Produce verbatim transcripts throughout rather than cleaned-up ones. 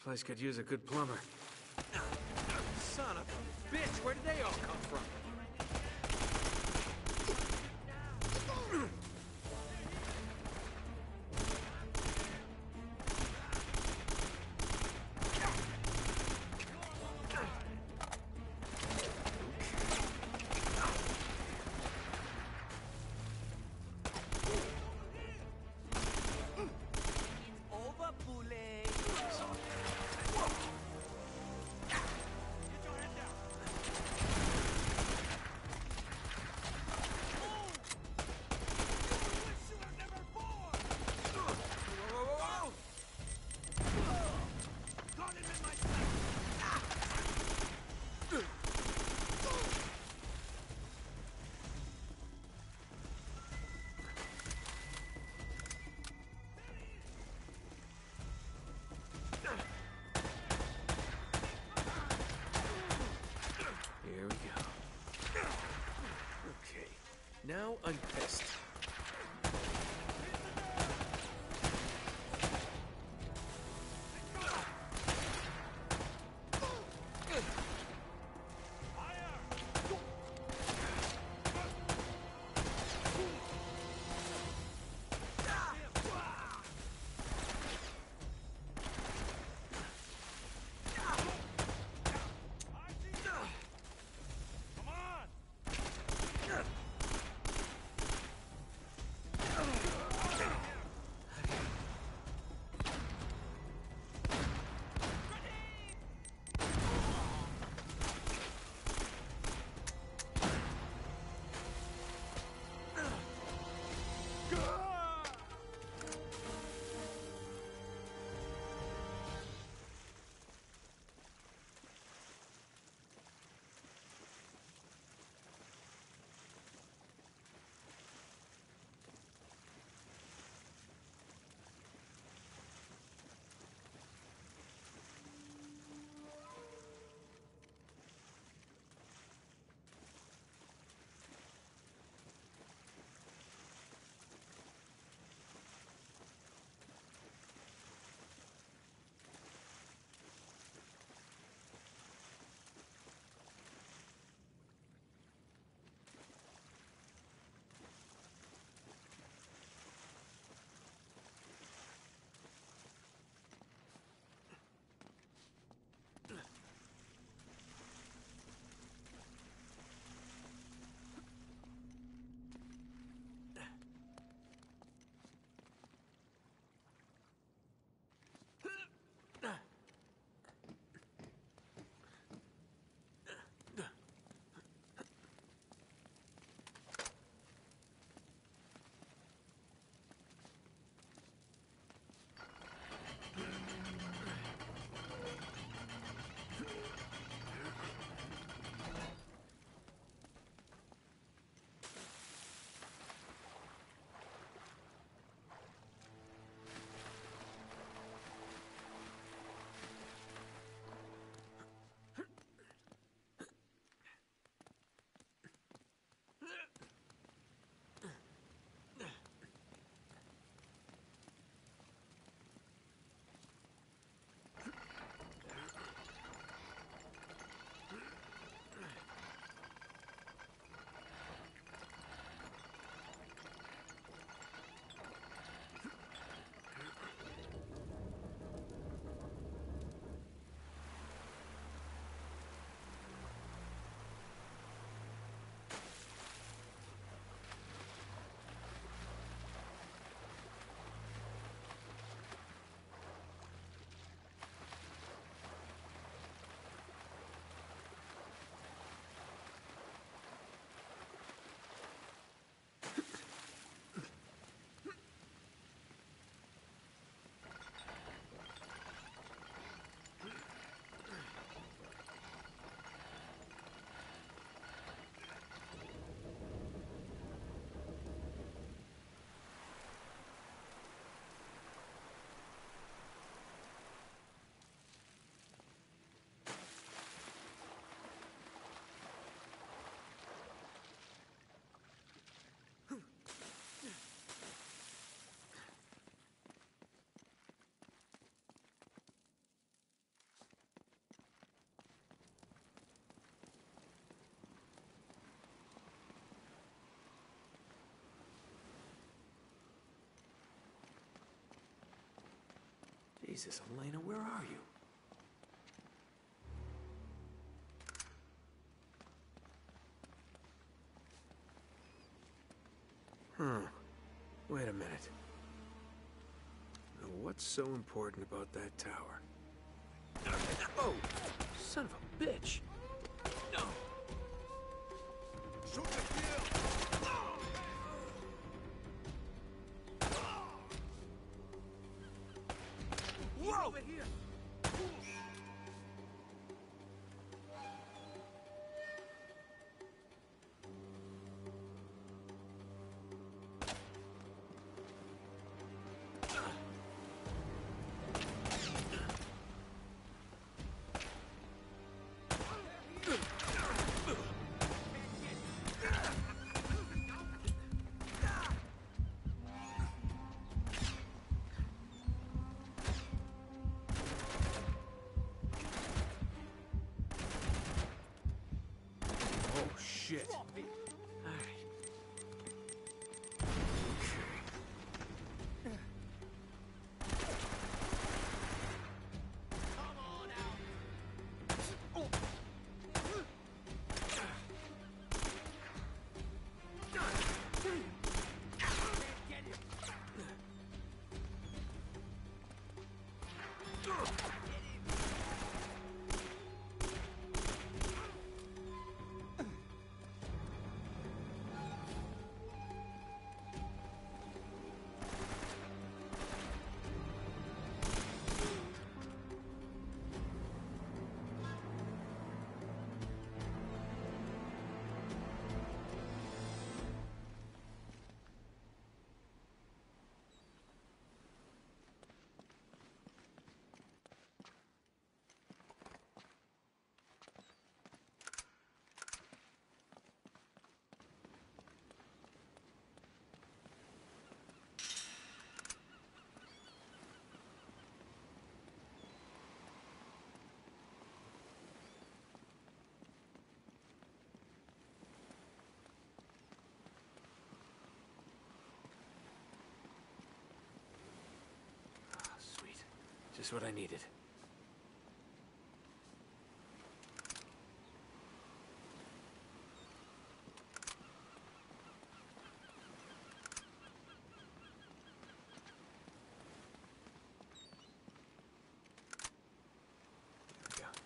place could use a good plumber. Son of a bitch, where did they all come from? Here we go. Okay, now I'm pissed. Jesus, Elena, where are you? Huh. Wait a minute. Now, what's so important about that tower? Oh! Son of a bitch! No! Shoot the kill! Whoa! Over here! Shit. All right. Come on out. Oh. Get it. Just what I needed. There we go.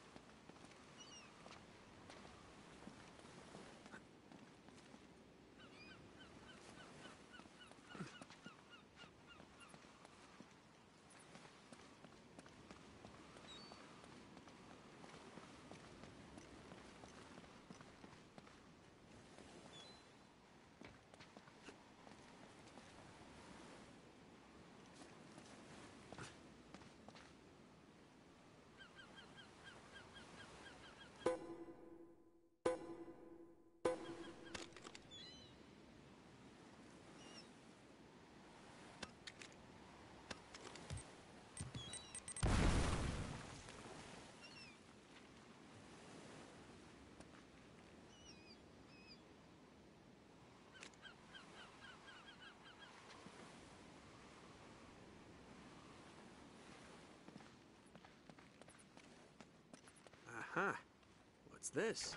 Aha! What's this?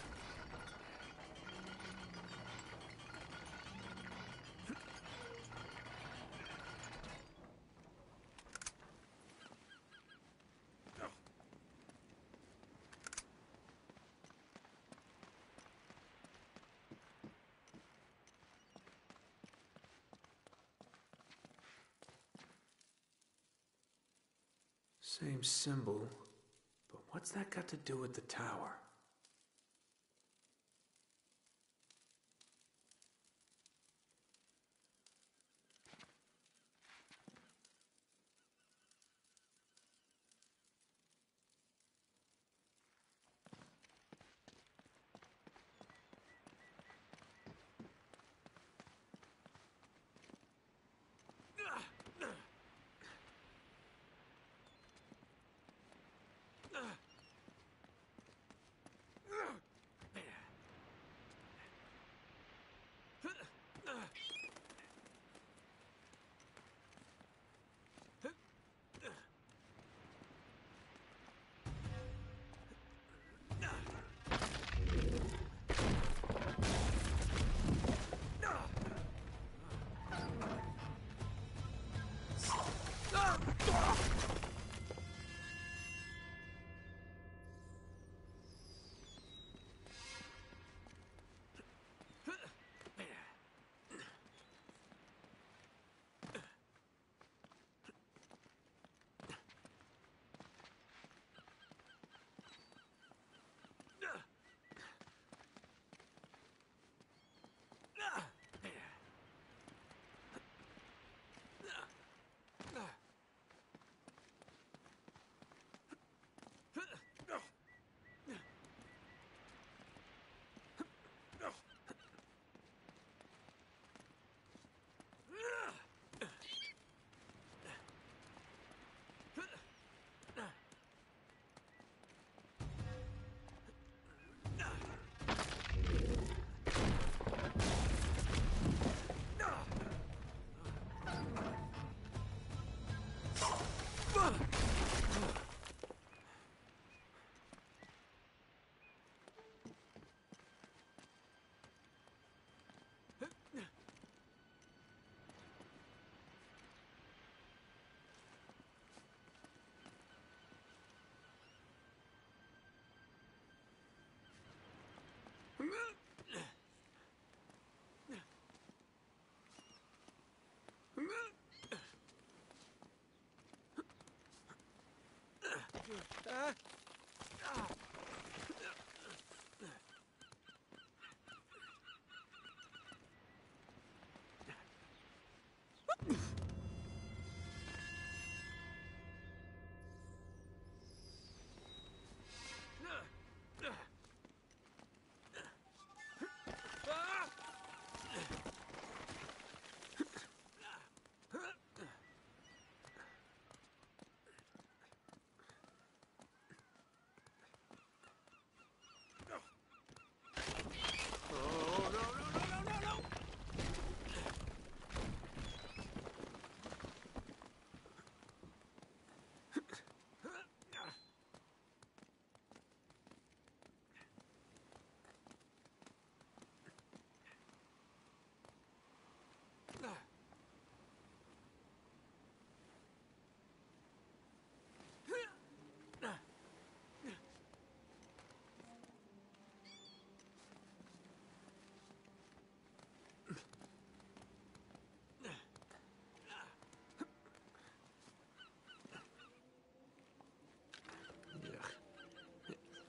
Same symbol, but what's that got to do with the tower?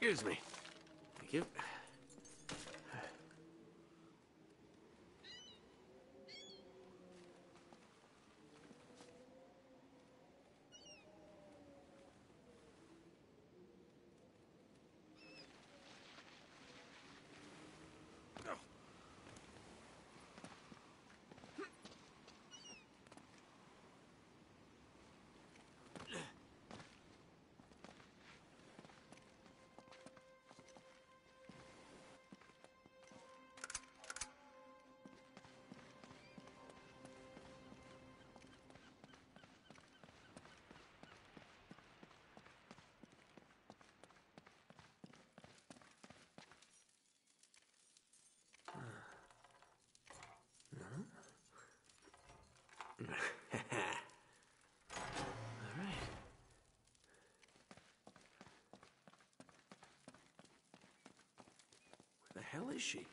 Excuse me. Thank you. All right. Where the hell is she?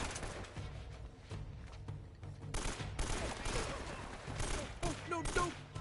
No, don't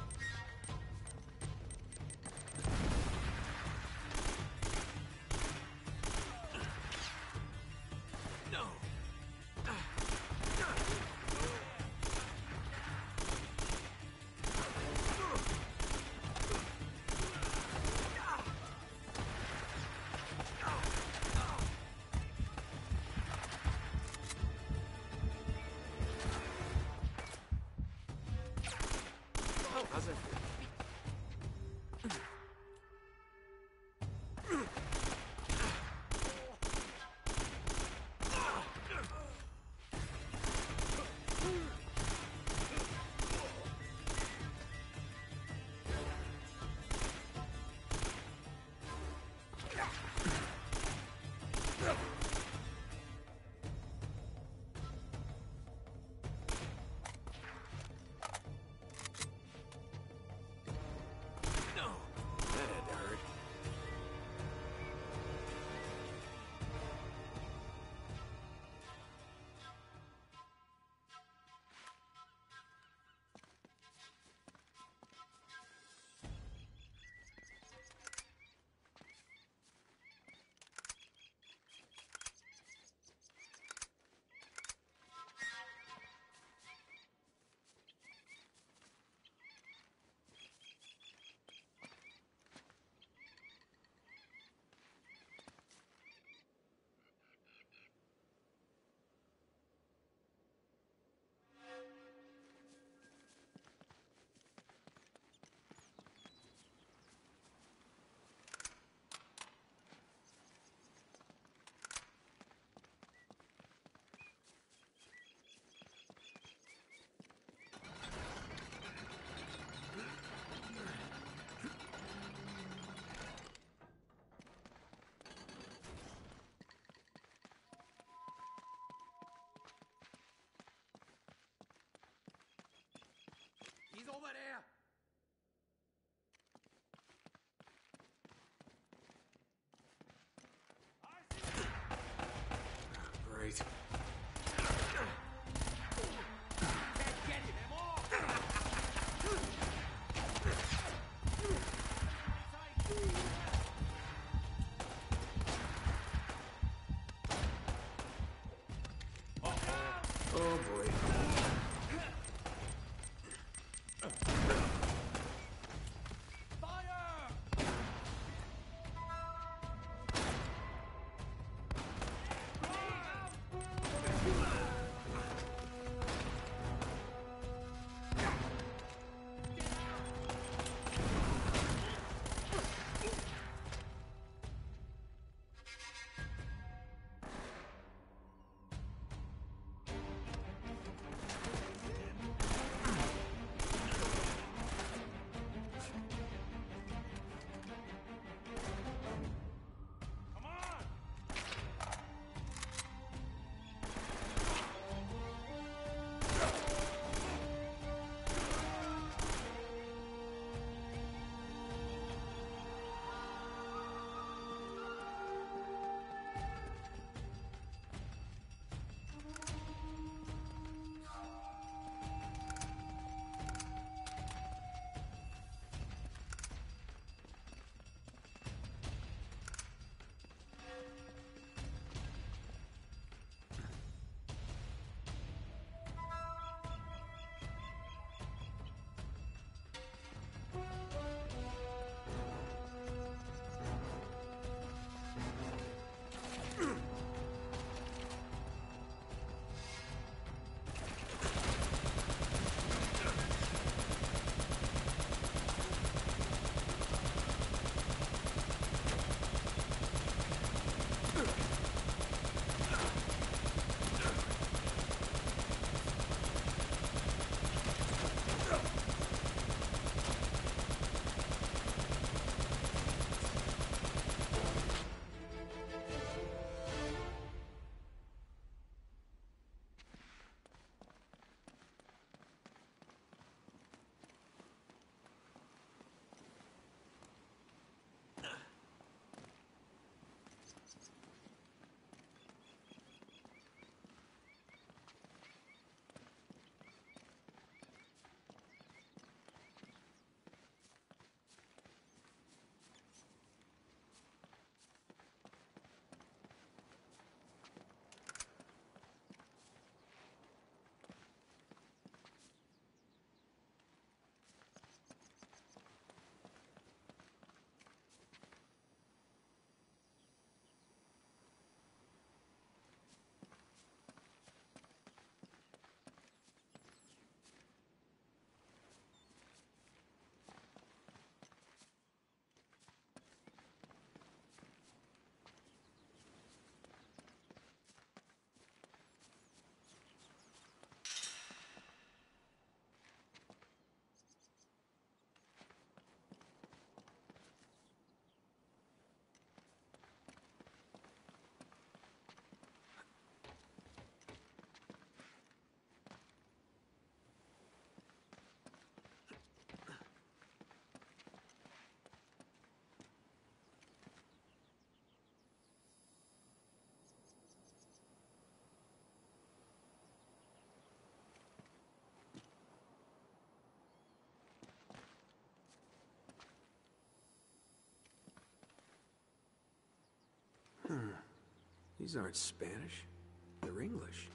These aren't Spanish. They're English.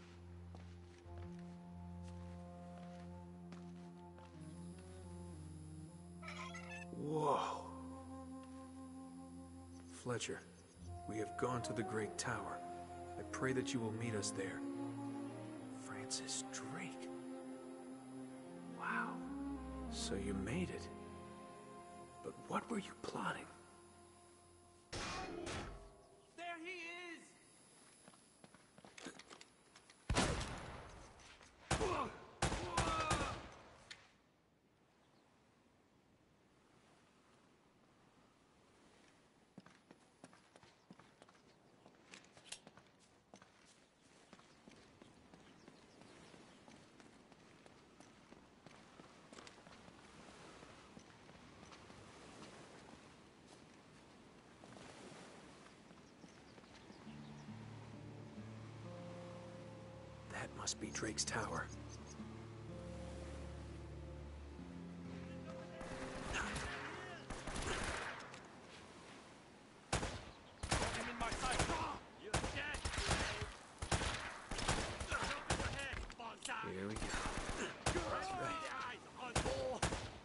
Whoa. Fletcher, we have gone to the Great Tower. I pray that you will meet us there. Francis Drake. Wow. So you made it. But what were you plotting? There he is! That must be Drake's tower. Him in my sight! You're dead! Over your head, Bonzai! Here we go. That's right. Eyes on all!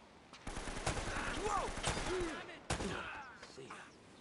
Whoa! Damn it! See ya.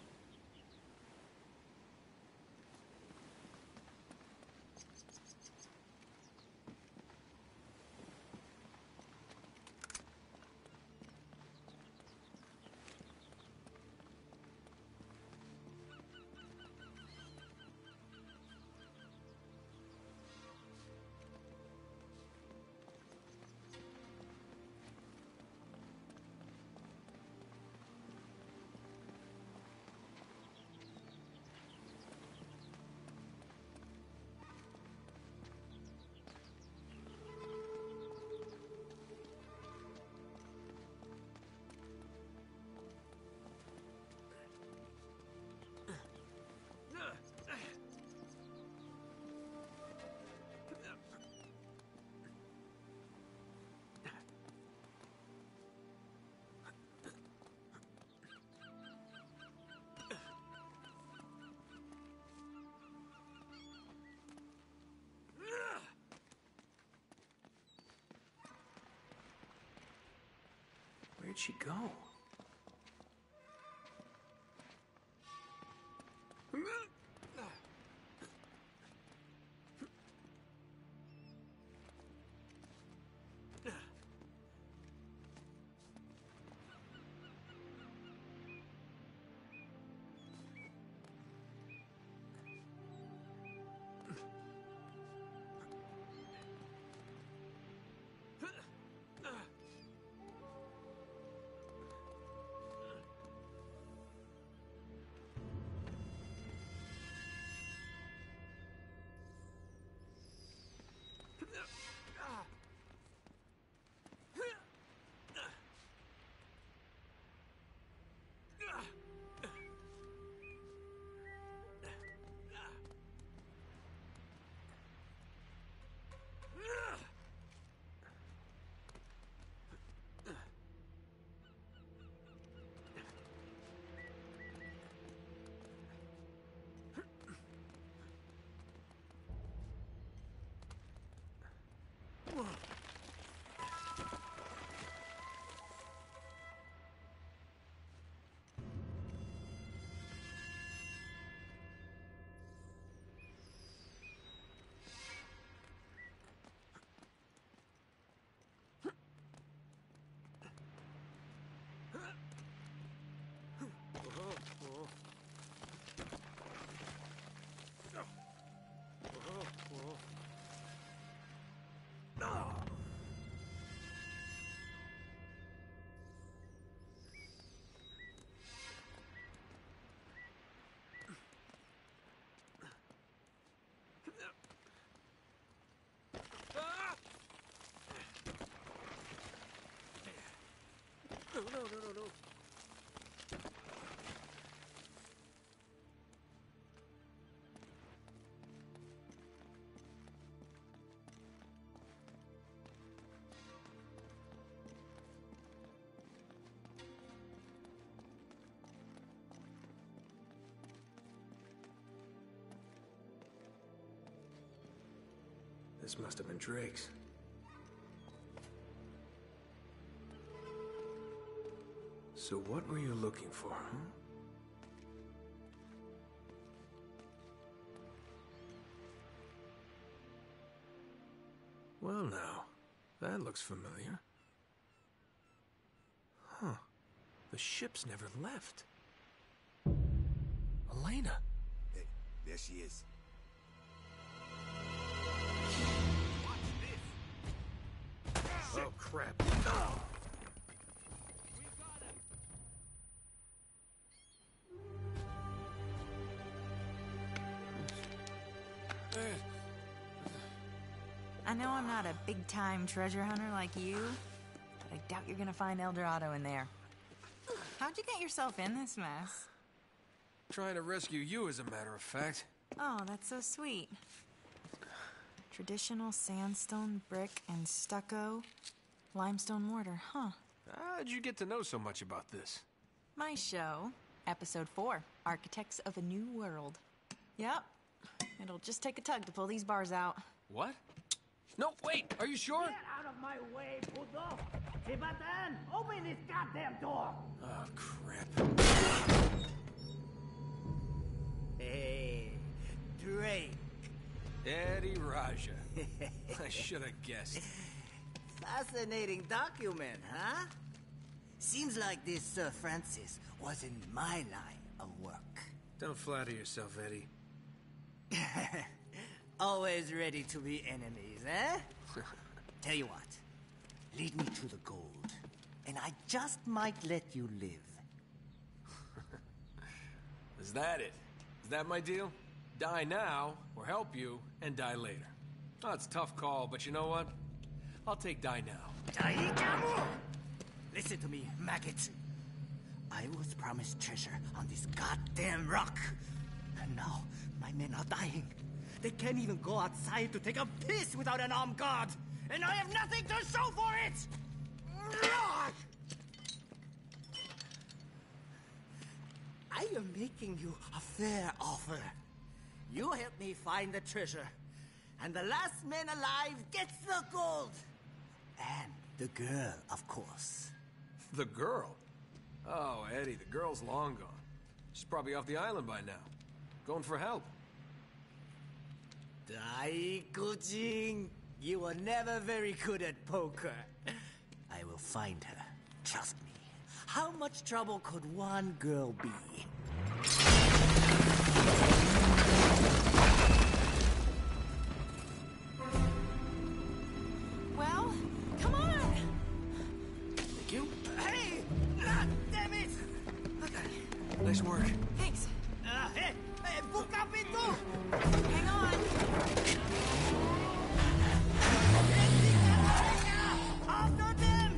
Where'd she go? No, no, no, no, no. This must have been Drake's. So what were you looking for, huh? Well now, that looks familiar. Huh. The ship's never left. Elena! Hey, there she is. Oh, crap. I know I'm not a big-time treasure hunter like you, but I doubt you're gonna find El Dorado in there. How'd you get yourself in this mess? Trying to rescue you, as a matter of fact. Oh, that's so sweet. Traditional sandstone, brick, and stucco. Limestone mortar, huh? How'd you get to know so much about this? My show, episode four, Architects of a New World. Yep, it'll just take a tug to pull these bars out. What? No, wait, are you sure? Get out of my way, puto! Chibatan, open this goddamn door! Oh, crap. Hey, Drake. Eddie Raja. I should have guessed. Fascinating document, huh? Seems like this Sir Francis was in my line of work. Don't flatter yourself, Eddie. Always ready to be enemies, eh? Tell you what, lead me to the gold, and I just might let you live. Is that it? Is that my deal? Die now, or help you, and die later. Oh, it's a tough call, but you know what? I'll take die now. Daikamu! Listen to me, maggot. I was promised treasure on this goddamn rock. And now, my men are dying. They can't even go outside to take a piss without an armed guard. And I have nothing to show for it! I am making you a fair offer. You help me find the treasure, and the last man alive gets the gold. And the girl, of course. The girl? Oh, Eddie, the girl's long gone. She's probably off the island by now. Going for help. Daikujin, you were never very good at poker. I will find her. Trust me. How much trouble could one girl be? Well, come on! Thank you. Hey! Ah, damn it! Nice work. Thanks. Uh, hey! Hey, buka pintu! Hang on. After them!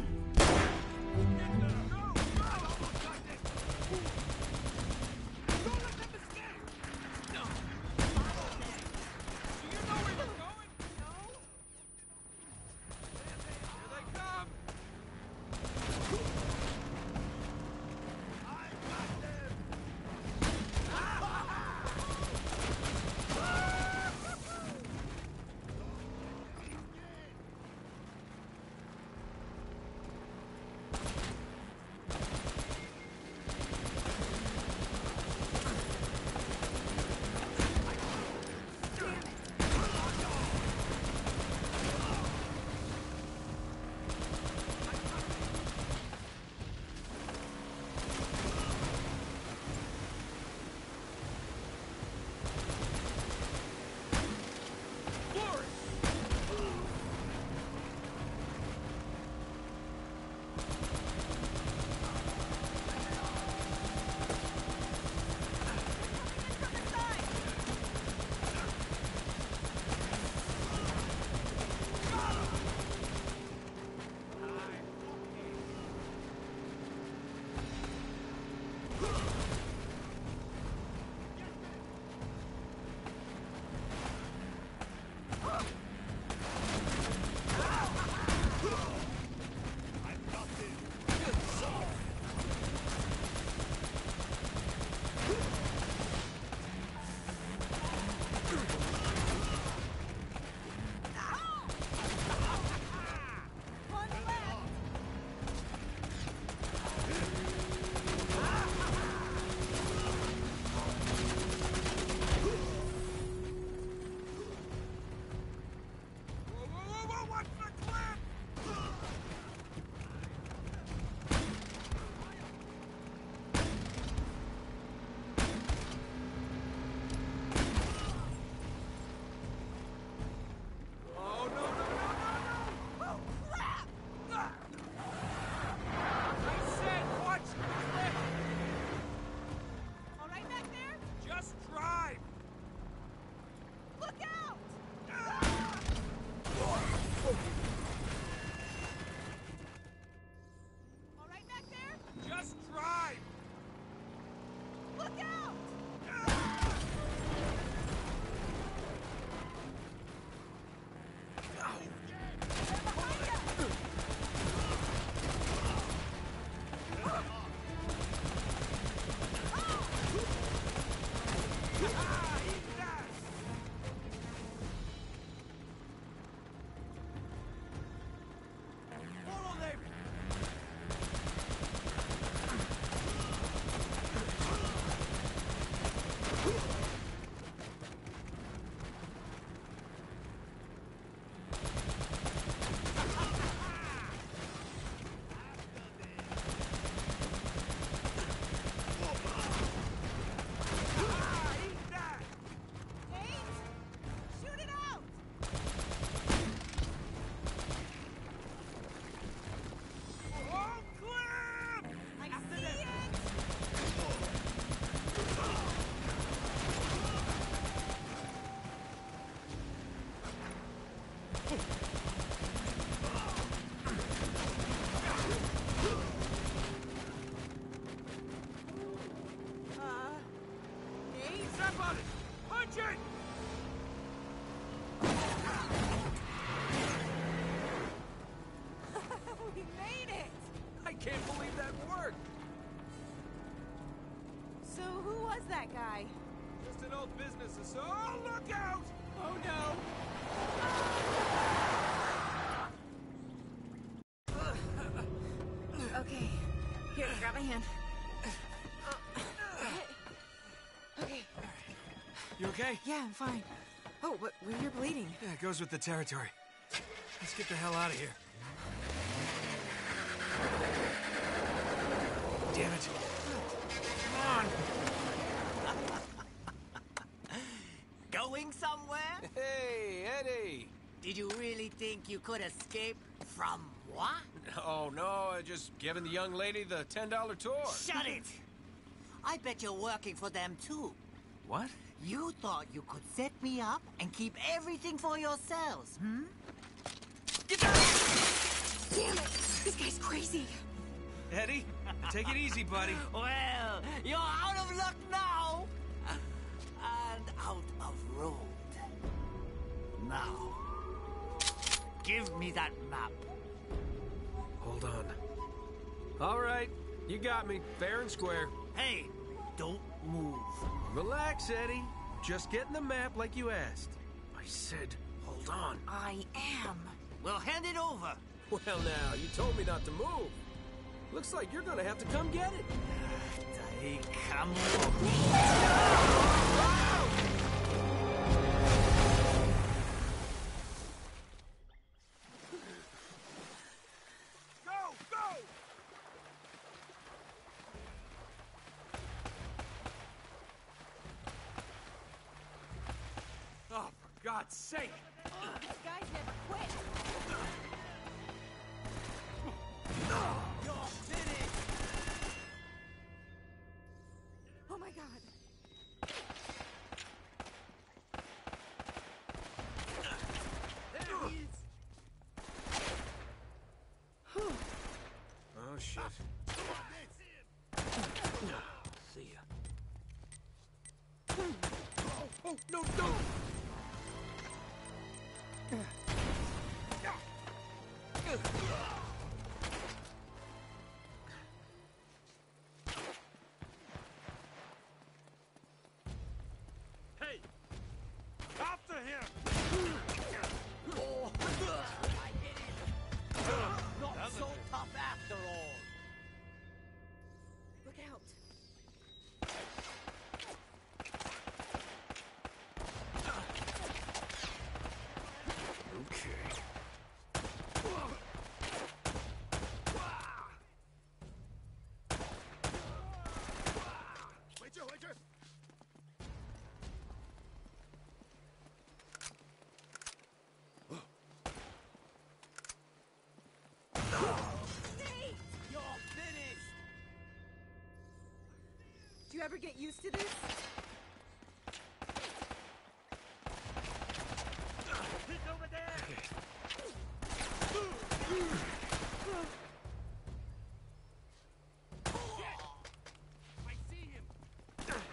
That guy. Just an old business associate. Oh, look out! Oh no. Okay. Here, grab my hand. Okay. You okay? Yeah, I'm fine. Oh, but you're bleeding. Yeah, it goes with the territory. Let's get the hell out of here. Damn it. Come on. Going somewhere? Hey, Eddie! Did you really think you could escape from what? Oh, no, I just giving the young lady the ten dollar tour. Shut it! I bet you're working for them, too. What? You thought you could set me up and keep everything for yourselves, hmm? Get down! Damn it! This guy's crazy. Eddie, take it easy, buddy. Well, you're out of luck now! And out of road. Now, give me that map. Hold on. All right, you got me, fair and square. Hey, don't move. Relax, Eddie. Just getting the map like you asked. I said, hold on. I am. Well, hand it over. Well, now, you told me not to move. Looks like you're gonna have to come get it. Hey, come Go, go! Oh, for God's sake! Oh, these guys never quit. You're finished! Oh my God. There he is! Oh, shit. See ya. Oh, oh, no, no! Hey! After him! Not so tough after all. Look out. Okay. Waiter, waiter! You're finished! Do you ever get used to this? He's over there! I see him!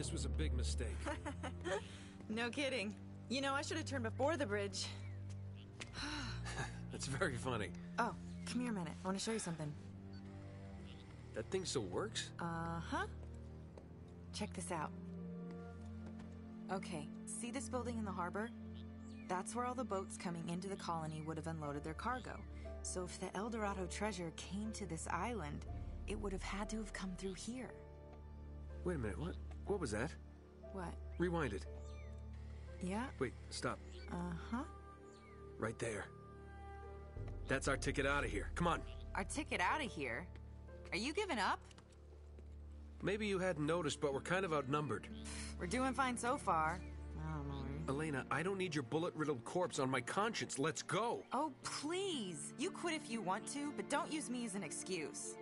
This was a big mistake. No kidding. You know, I should have turned before the bridge. That's very funny. Oh, come here a minute. I want to show you something. That thing still works? Uh-huh. Check this out. Okay, see this building in the harbor? That's where all the boats coming into the colony would have unloaded their cargo. So if the El Dorado treasure came to this island, it would have had to have come through here. Wait a minute, what? What was that? What? Rewind it. Yeah? Wait, stop. Uh-huh. Right there. That's our ticket out of here. Come on. Our ticket out of here? Are you giving up? Maybe you hadn't noticed, but we're kind of outnumbered. We're doing fine so far. I don't know. Elena, I don't need your bullet-riddled corpse on my conscience. Let's go. Oh, please. You quit if you want to, but don't use me as an excuse.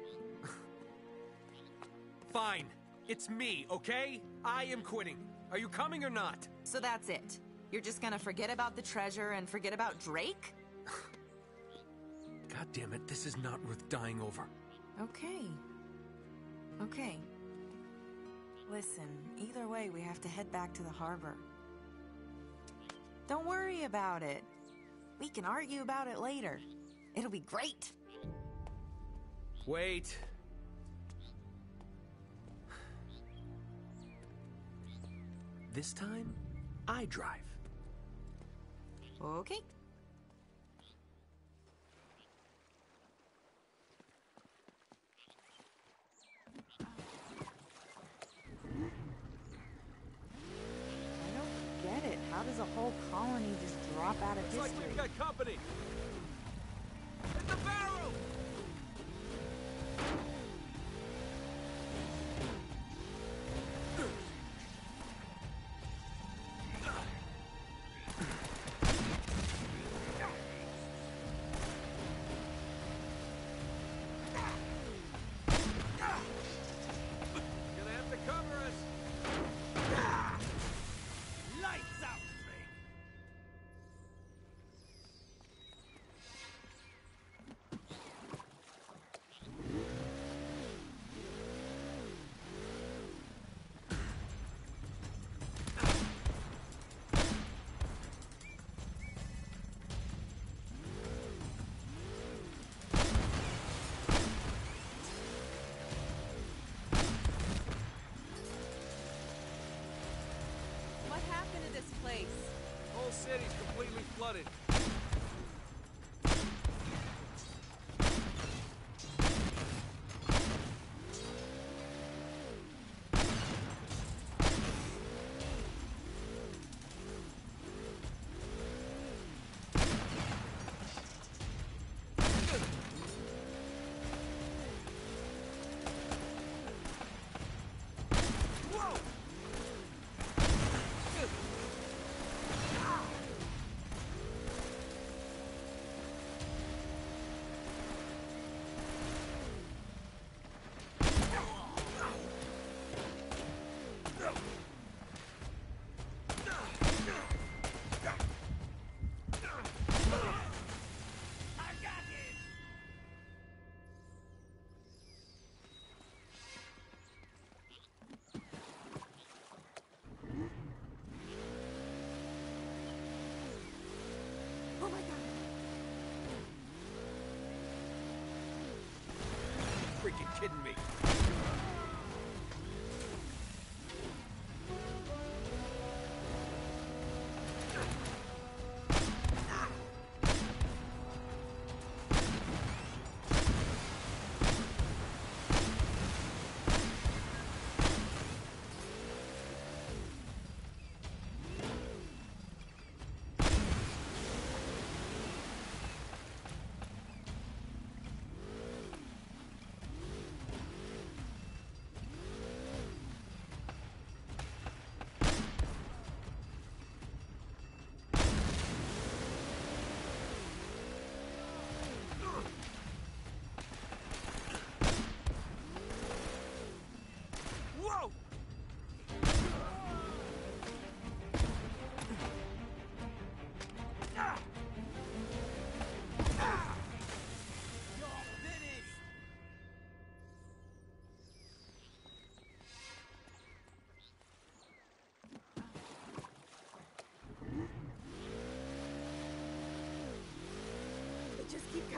Fine. It's me, okay? I am quitting. Are you coming or not? So that's it. You're just gonna forget about the treasure and forget about Drake? God damn it, this is not worth dying over. Okay. Okay. Listen, either way, we have to head back to the harbor. Don't worry about it. We can argue about it later. It'll be great. Wait. This time, I drive. Okay. I don't get it. How does a whole colony just drop out of Looks history? like we've got company. Hit the barrel! Gonna have to cover us. Lights out, Drake! What happened to this place? Whole city's completely flooded. Oh my god. Freaking kidding me.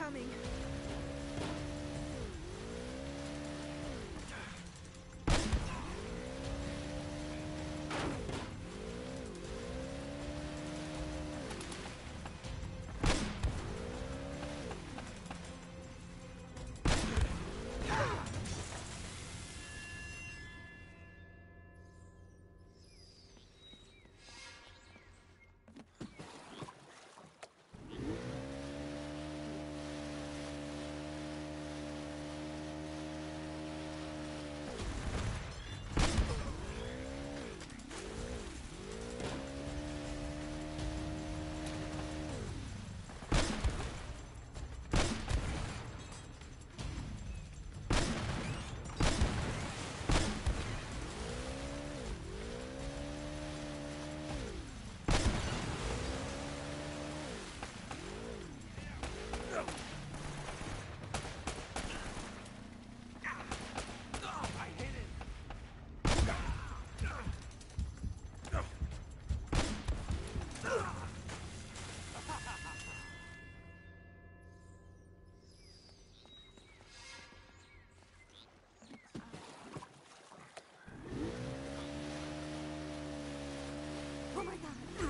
coming. Oh my god!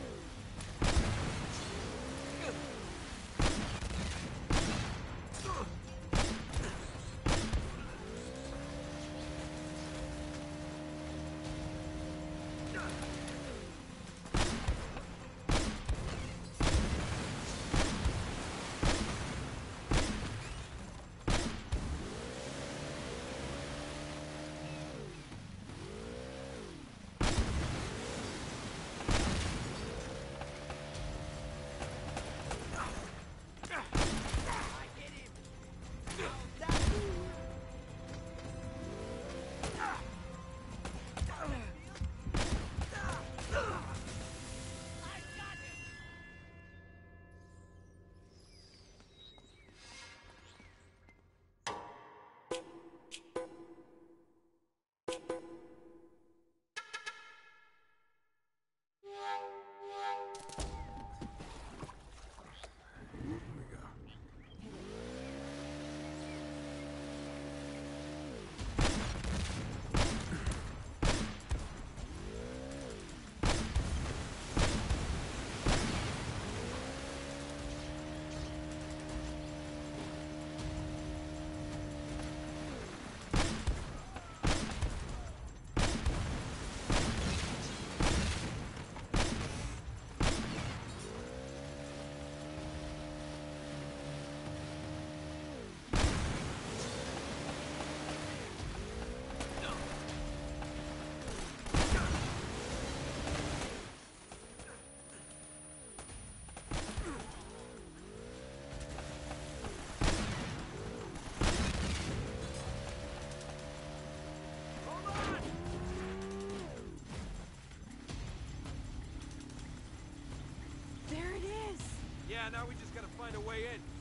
Now we just gotta find a way in.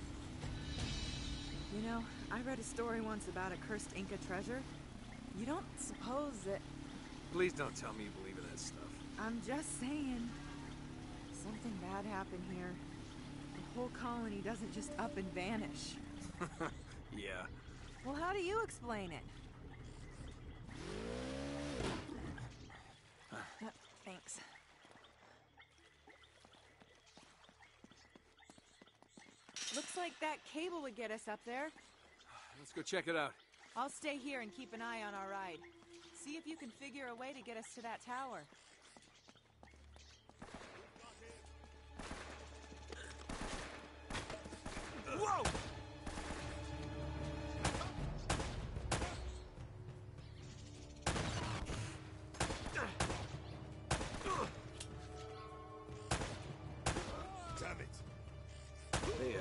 You know, I read a story once about a cursed Inca treasure. You don't suppose that... Please don't tell me you believe in that stuff. I'm just saying. Something bad happened here. The whole colony doesn't just up and vanish. Yeah. Well, how do you explain it? Uh, thanks. Looks like that cable would get us up there. Let's go check it out. I'll stay here and keep an eye on our ride. See if you can figure a way to get us to that tower. Whoa! Damn it. Yeah.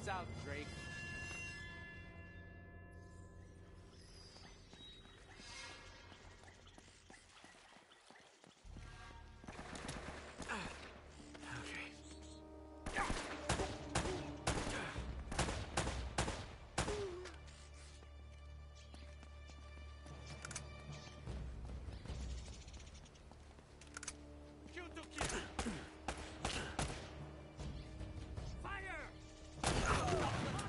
Lights out, Drake. Shoot to kill. Fire!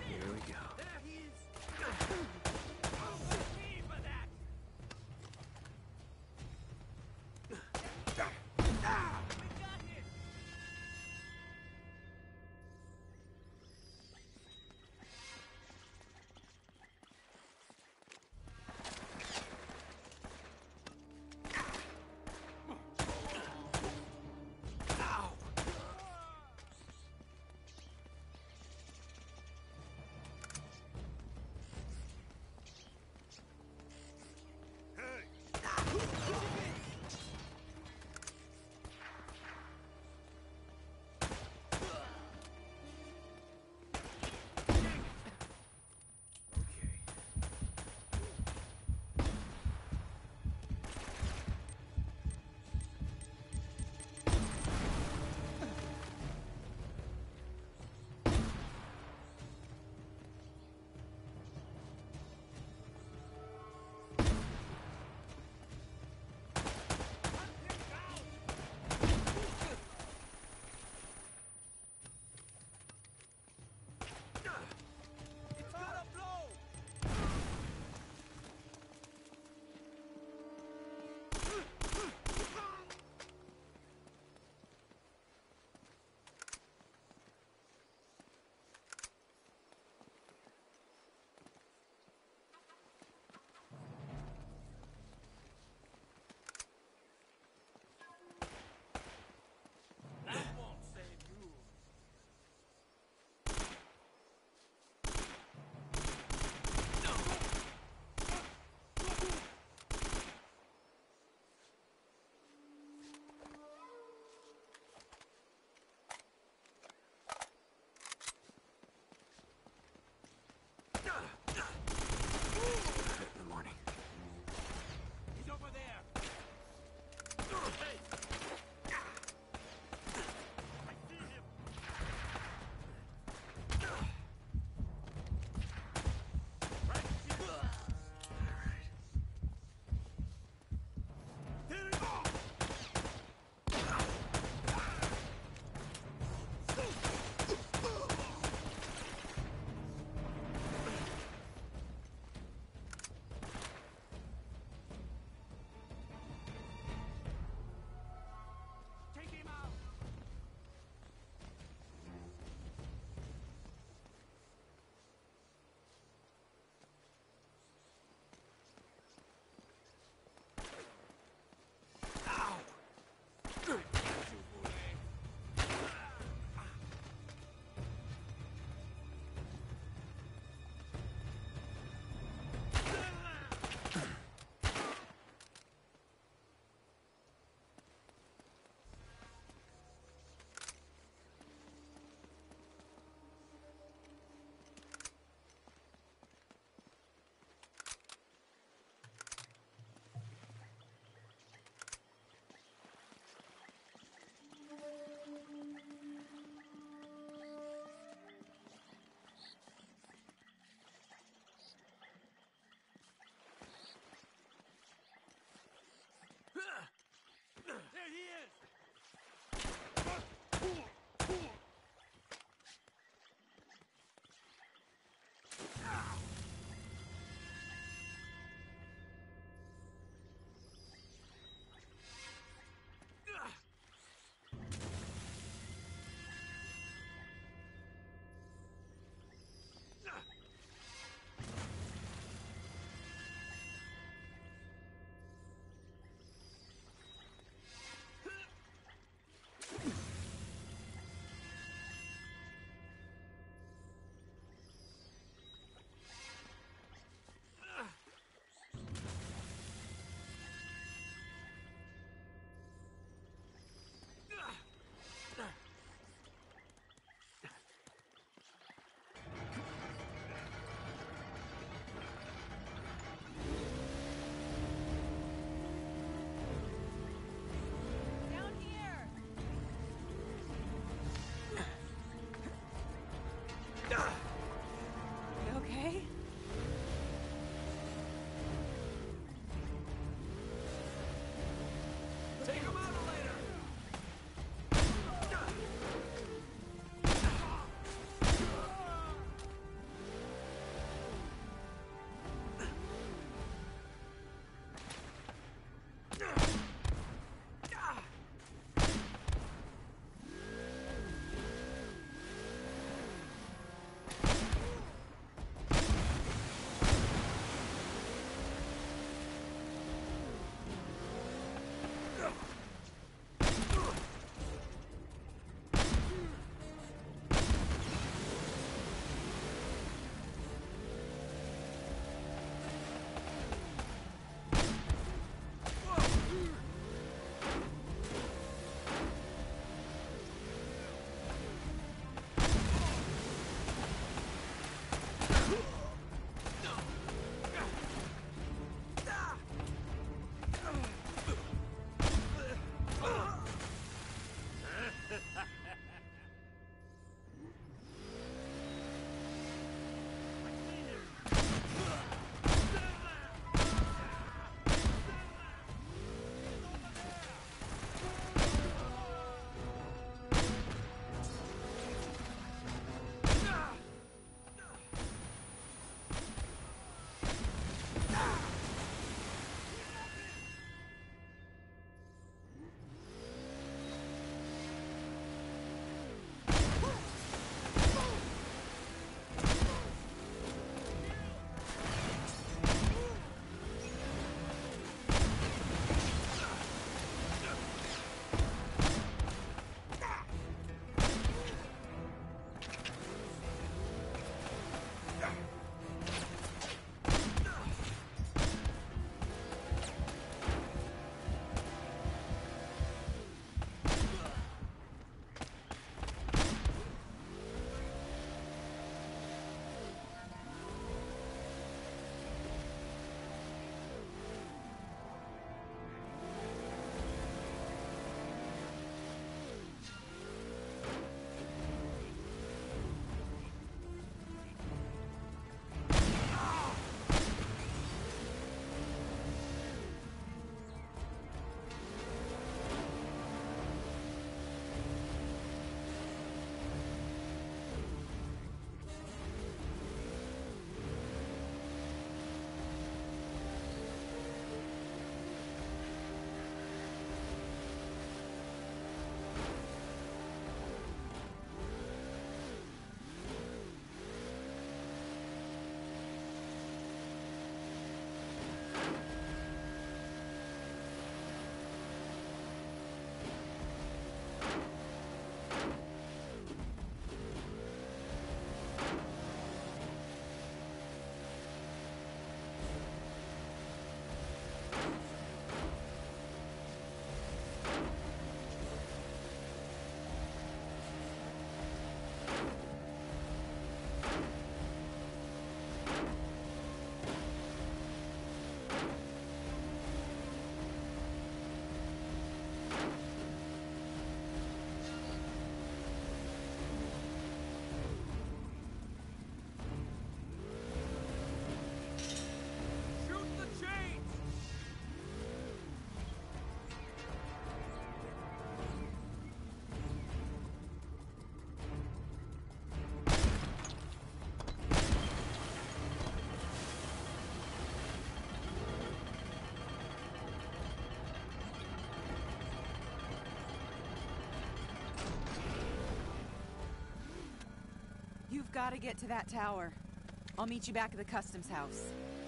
You've got to get to that tower. I'll meet you back at the customs house.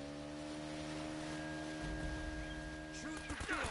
Shoot to kill.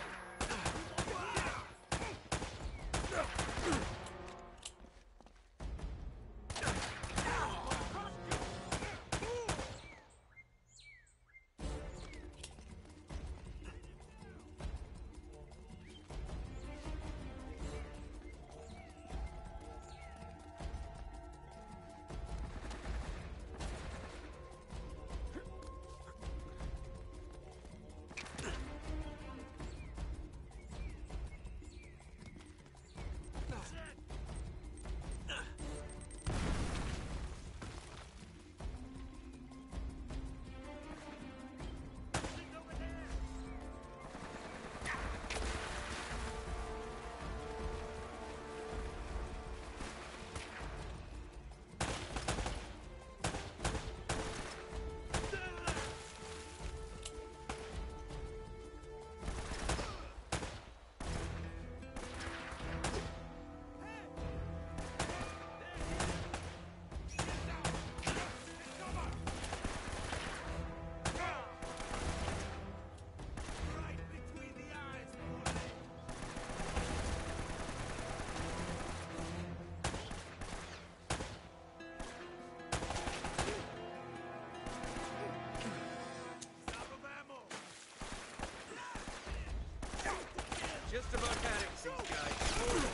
Just about had it, these guys.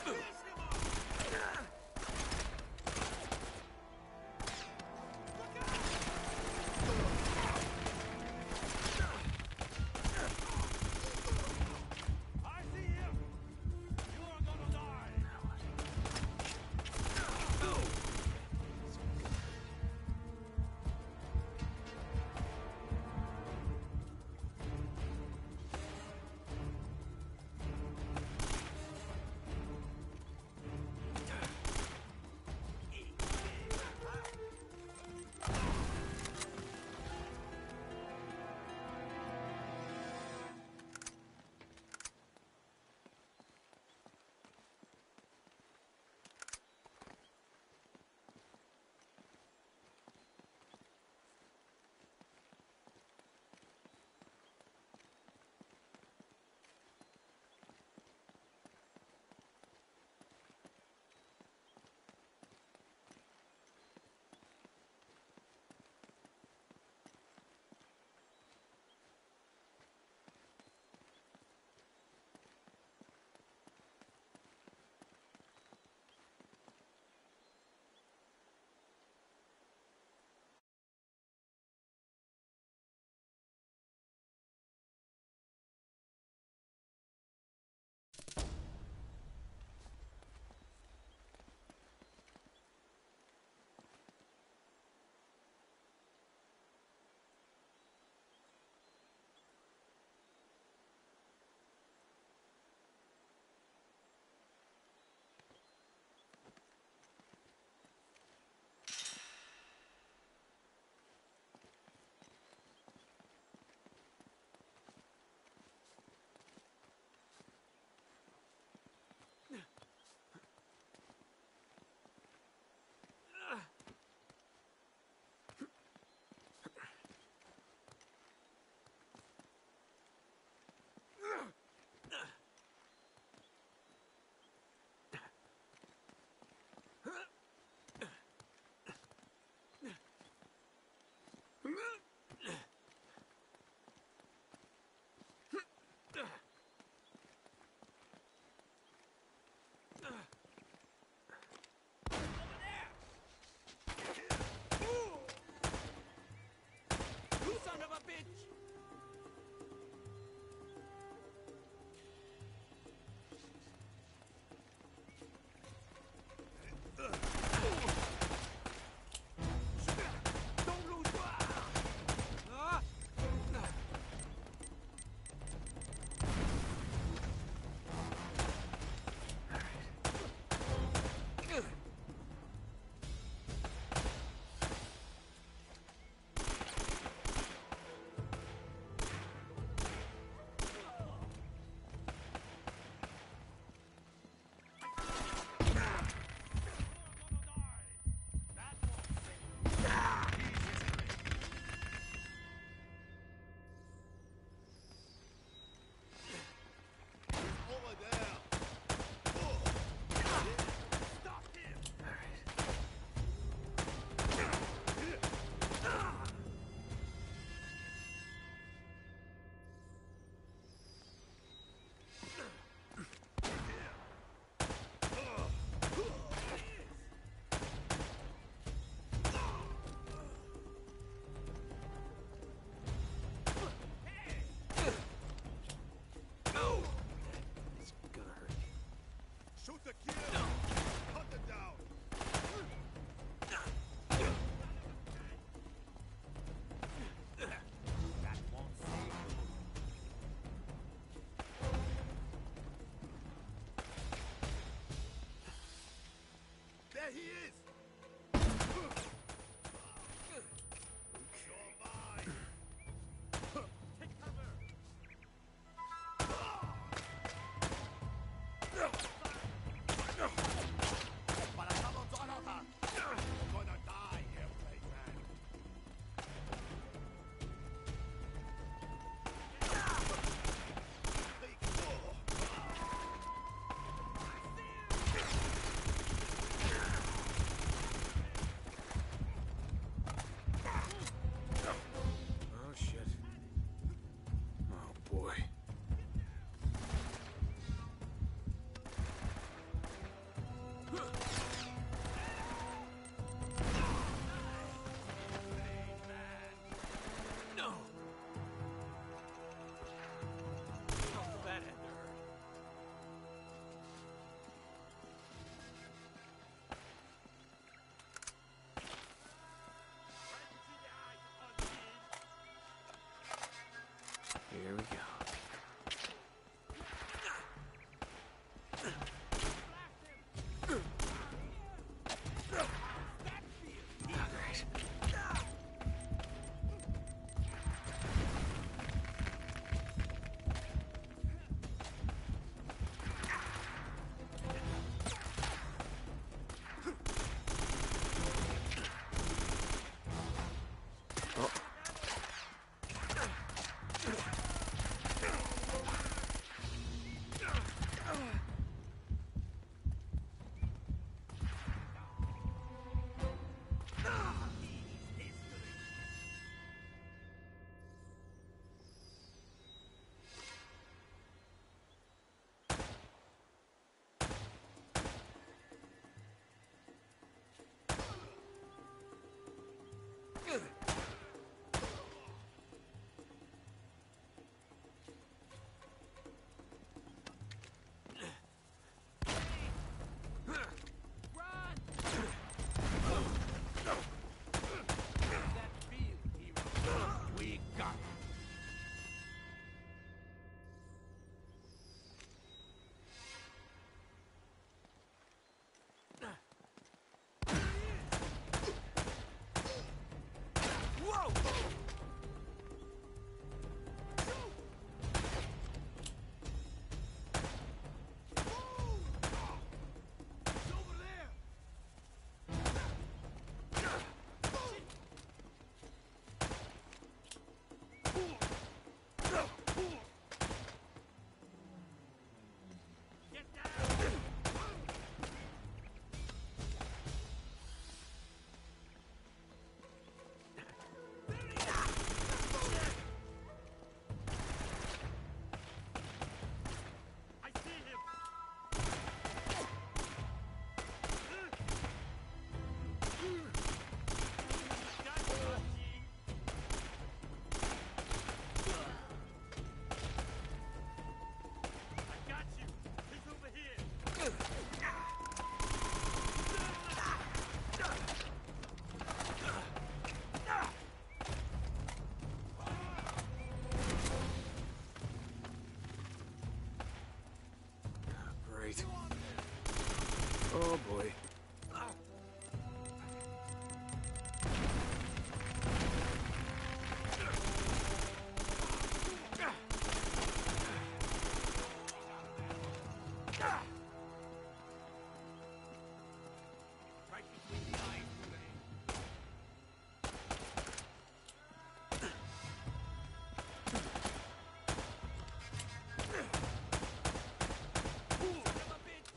I see him. You are gonna die. boy. No! Not so bad, Ender. Here we go. Ah, great. Oh. That field, hero. We got it. Whoa! It's over there! Get down! I see him! Got you, Archie. I got you. He's over here. Great. Oh boy. Right between the eyes, Rudy. Son of a bitch!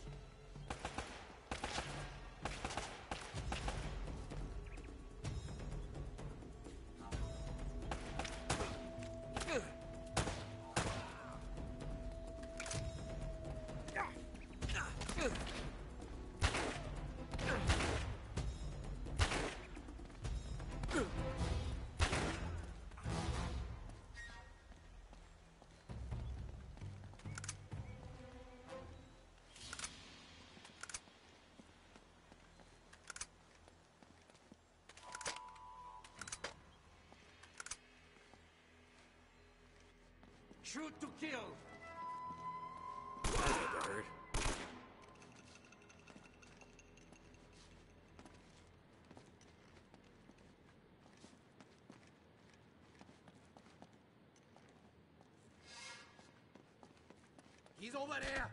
Shoot to kill! That had to hurt. He's over there!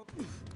Rock.